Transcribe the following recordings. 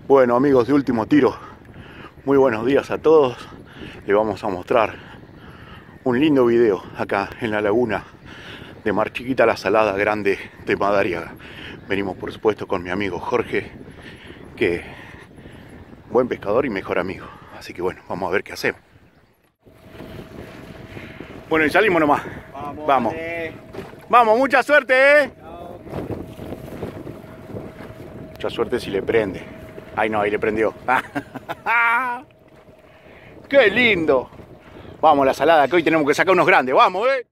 Bueno, amigos de Último Tiro, muy buenos días a todos. Les vamos a mostrar un lindo video acá en la laguna de Mar Chiquita, la Salada Grande de Madariaga. Venimos por supuesto con mi amigo Jorge, que buen pescador y mejor amigo. Así que bueno, vamos a ver qué hacemos. Bueno, y salimos nomás. Vamos. Vamos, mucha suerte, ¿eh? Mucha suerte si le prende. Ay no, ahí le prendió. ¡Qué lindo! Vamos, la salada, que hoy tenemos que sacar unos grandes. ¡Vamos, eh!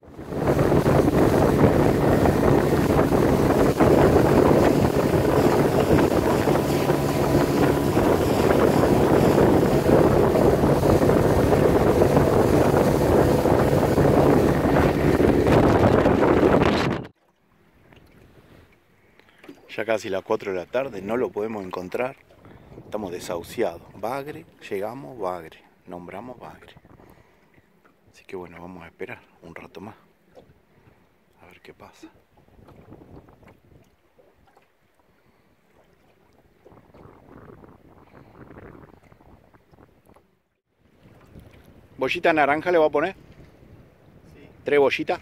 Ya casi las 4 de la tarde, no lo podemos encontrar. Estamos desahuciados. Bagre, llegamos, bagre. Nombramos bagre. Así que bueno, vamos a esperar un rato más. A ver qué pasa. ¿Bollita naranja le va a poner? Sí. ¿3 bollitas?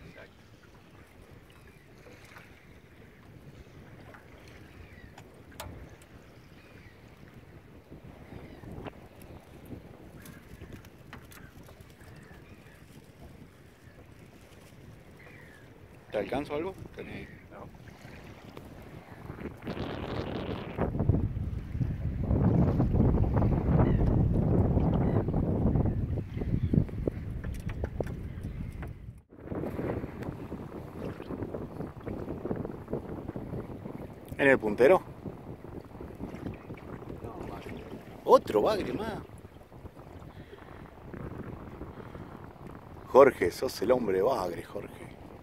¿Te alcanzo algo? No. ¿En el puntero? No, bagre. Otro bagre más. Jorge, sos el hombre bagre, Jorge.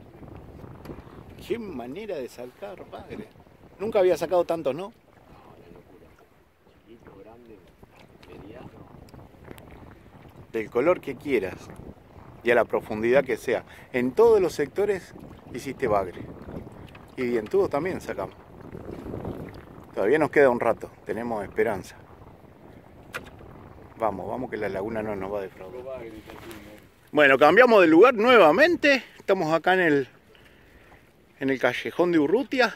Qué manera de sacar bagre. Nunca había sacado tantos, ¿no? No, una locura. Chiquito, grande, mediano. Del color que quieras y a la profundidad que sea. En todos los sectores hiciste bagre. Y dientudo también sacamos. Todavía nos queda un rato, tenemos esperanza. Vamos, vamos que la laguna no nos va a defraudar. Bueno, cambiamos de lugar nuevamente. Estamos acá en el callejón de Urrutia.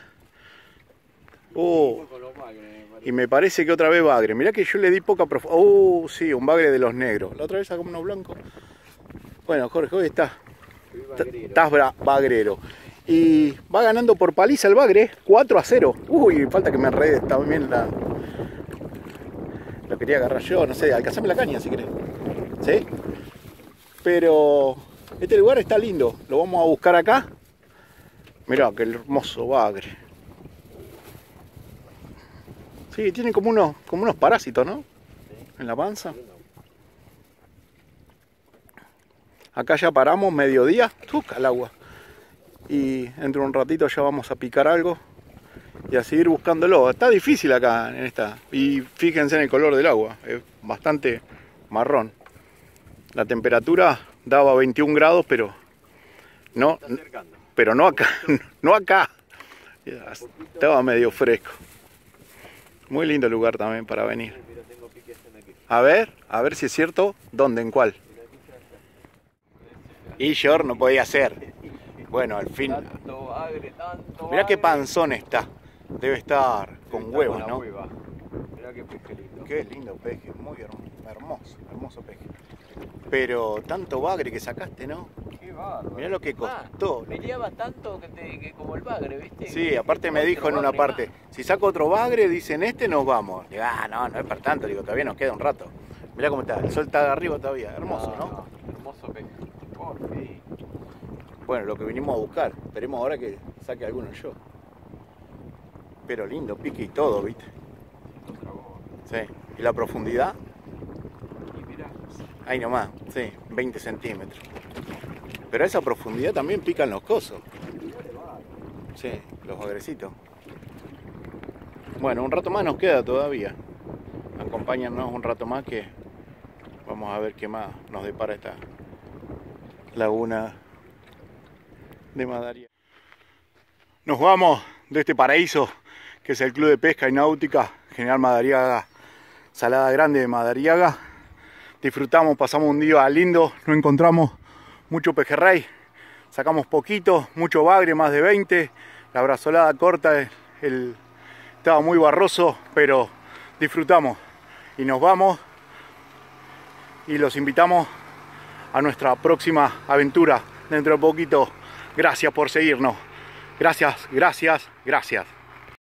Oh, y me parece que otra vez bagre. Mirá que yo le di poca profundidad. Oh, sí, un bagre de los negros. La otra vez sacamos uno blanco. Bueno, Jorge, hoy estás bagrero. Y va ganando por paliza el bagre, 4-0. Uy, falta que me enrede también lo quería agarrar yo, no sé, alcanzame la caña si querés. ¿Sí? Pero este lugar está lindo, lo vamos a buscar acá. Mirá, qué hermoso bagre. Sí, tiene como unos parásitos, ¿no? En la panza. Acá ya paramos, mediodía, toca el agua. Y dentro de un ratito ya vamos a picar algo y a seguir buscándolo. Está difícil acá en esta. Y fíjense en el color del agua, es bastante marrón. La temperatura daba 21 grados, pero no acá, no acá. Estaba medio fresco. Muy lindo lugar también para venir. A ver si es cierto, ¿dónde? ¿En cuál? Y yo no podía ser. Bueno, al fin. Mirá qué panzón está. Debe estar con huevos, ¿no? Mirá qué peje lindo. Qué lindo peje, muy hermoso peje. Pero tanto bagre que sacaste, ¿no? Qué bárbaro. Mirá lo que costó. Peleaba tanto que como el bagre, ¿viste? Sí, aparte me dijo en una parte, si saco otro bagre, dicen nos vamos. Digo, no es para tanto, digo, todavía nos queda un rato. Mirá cómo está, el sol está arriba todavía, hermoso, ¿no? Hermoso peje. Oh, sí. Bueno, lo que vinimos a buscar. Esperemos ahora que saque alguno yo. Pero lindo, pique y todo, ¿viste? Sí. ¿Y la profundidad? Ahí nomás, sí, 20 centímetros. Pero a esa profundidad también pican los cosos. Sí, los bagrecitos. Bueno, un rato más nos queda todavía. Acompáñanos un rato más que vamos a ver qué más nos depara esta laguna de Madariaga. Nos vamos de este paraíso que es el Club de Pesca y Náutica General Madariaga, Salada Grande de Madariaga. Disfrutamos, pasamos un día lindo, no encontramos mucho pejerrey, sacamos poquito, mucho bagre, más de 20, la brazolada corta, estaba muy barroso, pero disfrutamos y nos vamos y los invitamos a nuestra próxima aventura dentro de poquito. Gracias por seguirnos, gracias, gracias, gracias.